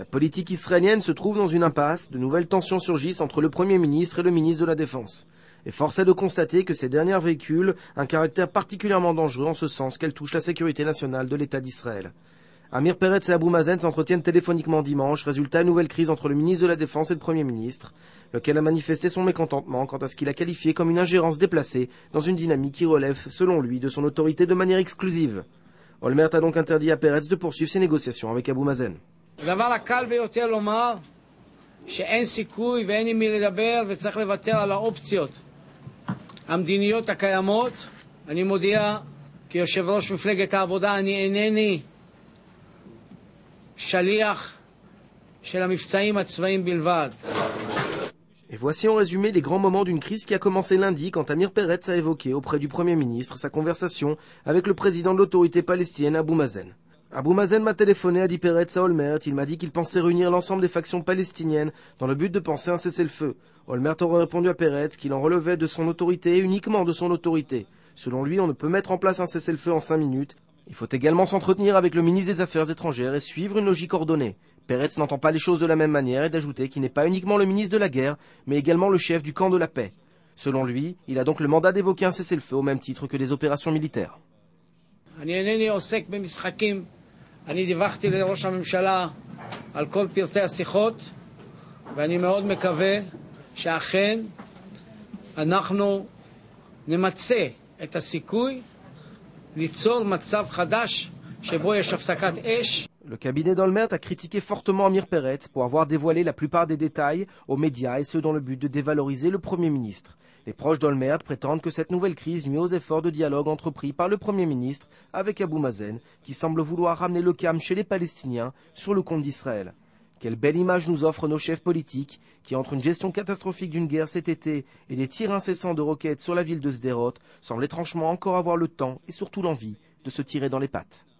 politique israélienne se trouve dans une impasse, de nouvelles tensions surgissent entre le Premier ministre et le ministre de la Défense. Et force est de constater que ces dernières véhiculent un caractère particulièrement dangereux en ce sens qu'elles touchent la sécurité nationale de l'État d'Israël. Amir Peretz et Abou Mazen s'entretiennent téléphoniquement dimanche, résultat une nouvelle crise entre le ministre de la Défense et le Premier ministre, lequel a manifesté son mécontentement quant à ce qu'il a qualifié comme une ingérence déplacée dans une dynamique qui relève, selon lui, de son autorité de manière exclusive. Olmert a donc interdit à Peretz de poursuivre ses négociations avec Abou Mazen. הדבר הקל ביותר לומר שאין סיכוי ואין עם מי לדבר וצריך לוותר על האופציות המדיניות הקיימות. אני מודיע כיושב ראש מפלגת העבודה, אני אינני שליח של המבצעים הצבאיים בלבד. Et voici en résumé les grands moments d'une crise qui a commencé lundi quand Amir Peretz a évoqué auprès du Premier ministre sa conversation avec le président de l'autorité palestinienne Abou Mazen. Abou Mazen m'a téléphoné, a dit Peretz à Olmert. Il m'a dit qu'il pensait réunir l'ensemble des factions palestiniennes dans le but de penser un cessez-le-feu. Olmert aurait répondu à Peretz qu'il en relevait de son autorité et uniquement de son autorité. Selon lui, on ne peut mettre en place un cessez-le-feu en 5 minutes. Il faut également s'entretenir avec le ministre des Affaires étrangères et suivre une logique ordonnée. Peretz n'entend pas les choses de la même manière et d'ajouter qu'il n'est pas uniquement le ministre de la guerre, mais également le chef du camp de la paix. Selon lui, il a donc le mandat d'évoquer un cessez-le-feu au même titre que des opérations militaires. אני דיווחתי לראש הממשלה על כל פרטי השיחות, ואני מאוד מקווה שאכן אנחנו נמצה את הסיכוי ליצור מצב חדש שבו יש הפסקת אש. Le cabinet d'Olmert a critiqué fortement Amir Peretz pour avoir dévoilé la plupart des détails aux médias et ce dans le but de dévaloriser le Premier ministre. Les proches d'Olmert prétendent que cette nouvelle crise nuit aux efforts de dialogue entrepris par le Premier ministre avec Abou Mazen, qui semble vouloir ramener le calme chez les Palestiniens sur le compte d'Israël. Quelle belle image nous offrent nos chefs politiques qui, entre une gestion catastrophique d'une guerre cet été et des tirs incessants de roquettes sur la ville de Sderot, semblent étrangement encore avoir le temps et surtout l'envie de se tirer dans les pattes.